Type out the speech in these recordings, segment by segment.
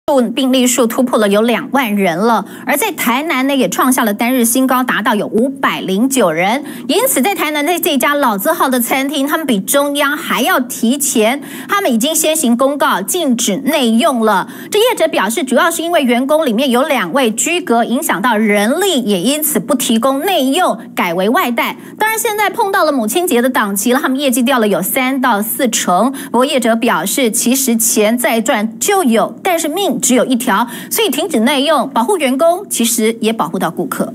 病例数突破了有2万人了，而在台南呢也创下了单日新高，达到有509人。因此，在台南的这家老字号的餐厅，他们比中央还要提前，他们已经先行公告禁止内用了。这业者表示，主要是因为员工里面有2位居隔，影响到人力，也因此不提供内用，改为外带。当然，现在碰到了母亲节的档期了，他们业绩掉了有3到4成。不过业者表示，其实钱再赚就有，但是命只有一条，所以停止内用，保护员工，其实也保护到顾客。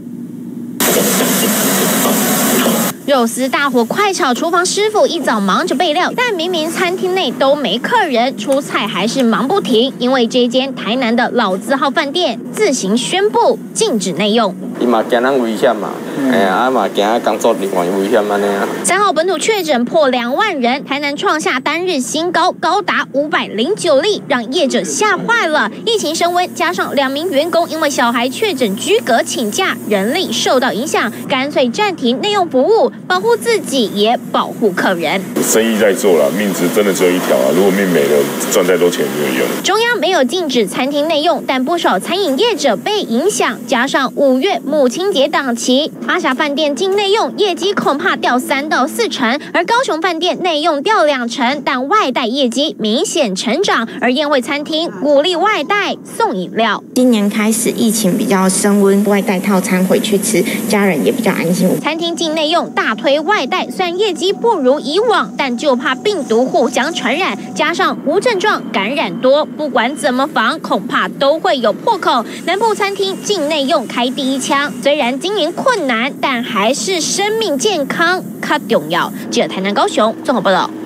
肉丝大火快炒，厨房师傅一早忙着备料，但明明餐厅内都没客人，出菜还是忙不停。因为这间台南的老字号饭店自行宣布禁止内用。 伊嘛惊咱危险嘛，嘛惊工作人员危险安尼啊。 3号本土确诊破2万人，台南创下单日新高，高达509例，让业者吓坏了。疫情升温，加上2名员工因为小孩确诊居隔请假，人力受到影响，干脆暂停内用服务，保护自己也保护客人。 生意在做了，命真的只有一条啊！如果命没了，赚再多钱没有用。 中央没有禁止餐厅内用，但不少餐饮业者被影响，加上5月母亲节档期，阿霞饭店禁内用，业绩恐怕掉3到4成，而高雄饭店内用掉2成，但外带业绩明显成长，而宴会餐厅鼓励外带送饮料。 今年开始疫情比较升温，外带套餐回去吃，家人也比较安心。 餐厅禁内用，大推外带，虽然业绩不如以往，但就怕病毒互相传染，加上无症状感染多，不管怎么防，恐怕都会有破口。南部餐厅禁内用开第一枪，虽然经营困难，但还是生命健康较重要。记者台南高雄综合报道。